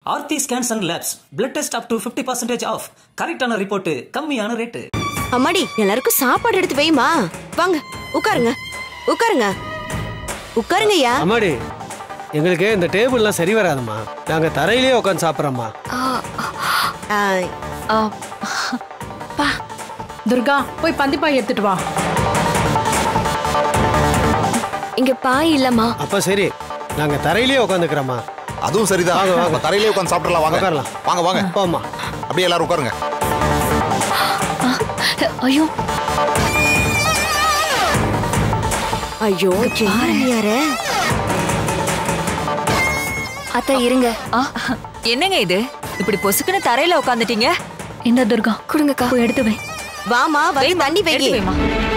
Aarthi scans and labs blood test up to 50% off. கரெக்டான report, கம்மியான rate. அம்மாடி, எல்லாருக்கும் சாப்பாடு எடுத்து வைமா. வாங்க உட்காருங்க, உட்காருங்க, உட்காருங்கய்யா. அம்மாடி, எங்களுக்கு இந்த டேபிள்லாம் சரி வராதுமா. நாங்க தரையிலேயே உட்காந்து சாப்பிட்றோம்மா. துர்கா, போய் பந்திப்பாய் எடுத்துட்டு வா. இங்க பாய் இல்லம்மா. அப்ப சரி, நாங்க தரையிலேயே உட்காந்துக்கிறோம்மா. அதுவும் சரிதான். வாங்க, தரையிலேயே உட்காந்து சாப்பிடலாம். வாங்க உட்காரலாம். வாங்க வாங்க போம்மா. அப்படியே எல்லாரும் உட்காருங்க. ஐயோ ஐயோ, யாரு அத்தை இருங்க. என்னங்க இது, இப்படி பொசுக்குன்னு தரையில உட்காந்துட்டீங்க? இந்த துர்கா குடுங்கக்கா, போய் எடுத்து வை. வாமா, வந்து தண்ணி வைமா.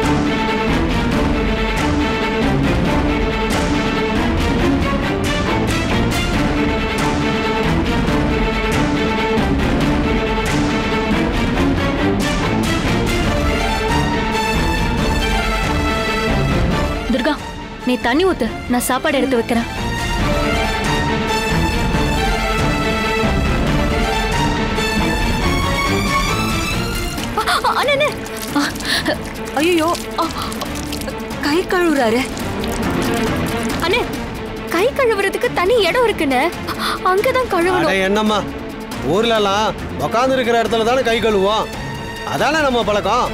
துர்கா, நீ தண்ணி ஊத்து, நான் சாப்பாடு எடுத்து வைக்கிறேன். ஐயோ, கை கழுவுறாரு. அண்ணே, கை கழுவுறதுக்கு தனி இடம் இருக்குன்னு அங்கதான் கழுவணும். என்னம்மா, ஊர்லலாம் உட்காந்து இருக்கிற இடத்துல தானே கை கழுவோம். அதானே நம்ம பழக்கம்.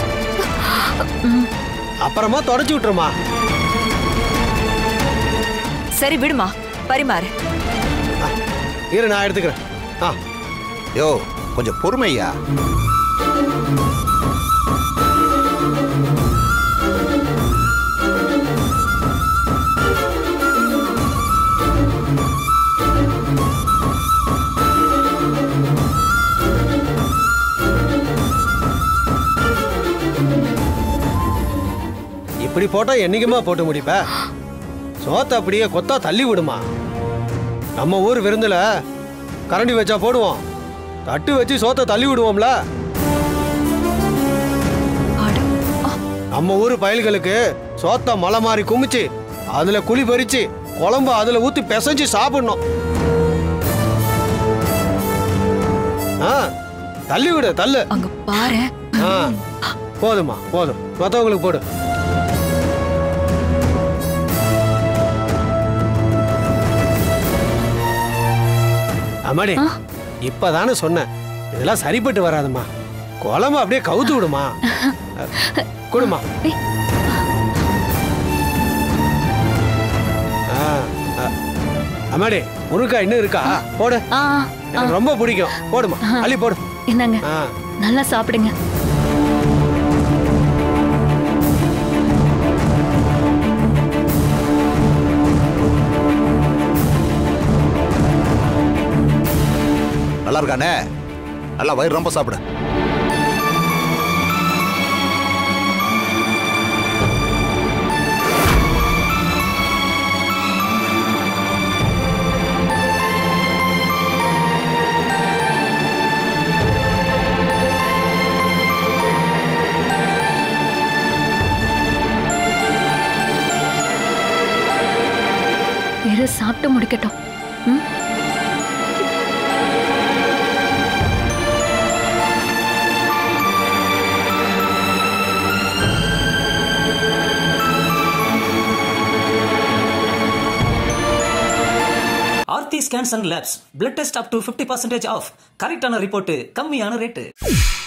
அப்புறமா தொடச்சு விட்டுருமா. சரி விடுமா, பரிமாறு. இரு, நான் எடுத்துக்கிறேன். யோ, கொஞ்சம் பொறுமையா. இப்படி போட்டா என்னைக்குமா போட்டு முடிப்ப? சோத்த அப்படியே கொத்தா தள்ளி விடுமா. நம்ம ஊர் விருந்துல கரண்டி வச்சா போடுவோம், தட்டு வச்சு சோத்த தள்ளி விடுவோம்ல. நம்ம ஊர் பயல்களுக்கு சோத்த மலை மாறி குமிச்சு அதுல குழி பறிச்சு குழம்பு அதுல ஊத்தி பிசைஞ்சு சாப்பிடணும். தள்ளி விடு, தள்ளு. அங்க பாரு. போதுமா, போதும். மத்தவங்களுக்கு போடு. அம்மாடி, இப்பதானே சொன்னேன், இதெல்லாம் சரிப்பட்டு வராதுமா. குழம்பு அப்படியே கவுத்து விடுமா. கொடுமா. அம்மாடி, முருங்காய் இன்னும் இருக்கா? போடு, எனக்கு ரொம்ப பிடிக்கும். போடுமா, அள்ளி போடு. என்னங்க, நல்லா சாப்பிடுங்க. நல்லா இருக்கானே, நல்லா வயிறு ரொம்ப சாப்பிடு. இரு, சாப்பிட்டு முடிக்கட்டும். Aarthi scans and labs blood test up to 50% off. கரெக்டான ரிப்போர்ட், கம்மியான ரேட்.